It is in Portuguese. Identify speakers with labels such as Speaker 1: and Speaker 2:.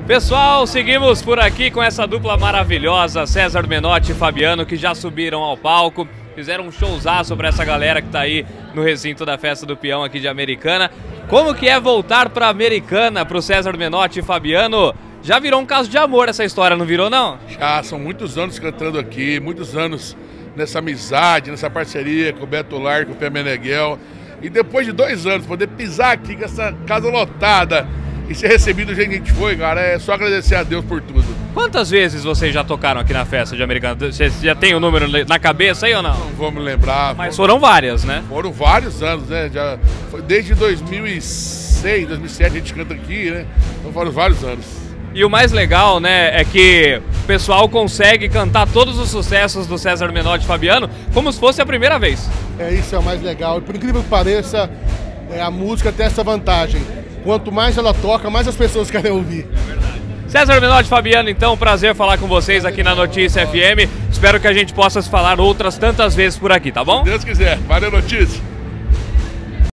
Speaker 1: Pessoal, seguimos por aqui com essa dupla maravilhosa, César Menotti e Fabiano, que já subiram ao palco, fizeram um showzaço pra essa galera que tá aí no recinto da Festa do Peão aqui de Americana. Como que é voltar pra Americana, pro César Menotti e Fabiano? Já virou um caso de amor essa história, não virou não?
Speaker 2: Já, são muitos anos cantando aqui, muitos anos nessa amizade, nessa parceria com o Beto Lar, com o Pé Meneghel. E depois de 2 anos, poder pisar aqui com essa casa lotada e ser recebido do jeito que a gente foi, cara, é só agradecer a Deus por tudo.
Speaker 1: Quantas vezes vocês já tocaram aqui na Festa de Americana? Você já tem o número na cabeça aí ou não?
Speaker 2: Não vou me lembrar.
Speaker 1: Mas foram várias, né?
Speaker 2: Foram vários anos, né? Já foi desde 2006, 2007 a gente canta aqui, né? Então foram vários anos.
Speaker 1: E o mais legal, né, é que o pessoal consegue cantar todos os sucessos do César Menotti e Fabiano como se fosse a primeira vez.
Speaker 3: Isso é o mais legal. E por incrível que pareça, a música tem essa vantagem. Quanto mais ela toca, mais as pessoas querem ouvir.
Speaker 1: É verdade. César Menotti e Fabiano, então, prazer falar com vocês aqui na Notícia FM. Espero que a gente possa se falar outras tantas vezes por aqui, tá bom?
Speaker 2: Se Deus quiser. Valeu, Notícia.